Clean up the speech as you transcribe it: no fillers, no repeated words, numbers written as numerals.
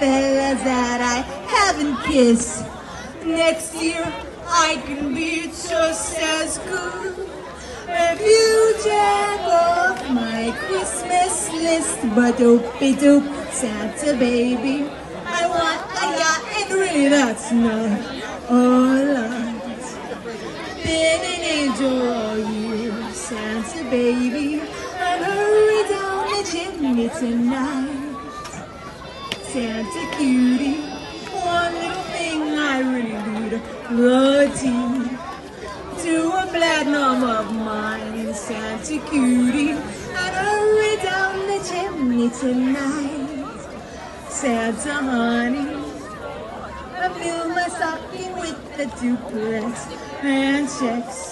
fellas that I haven't kissed. Next year I can be just as good if you check off my Christmas list. But dope, Santa baby, I want a yacht, and really that's not a lot. Been an angel all year, Santa baby, and hurry down the chimney tonight. Santa cutie, one little thing I really need, the tea to a platinum of mine. Santa cutie, and hurry down the chimney tonight. Santa honey, I fill my stocking with the duplex and checks.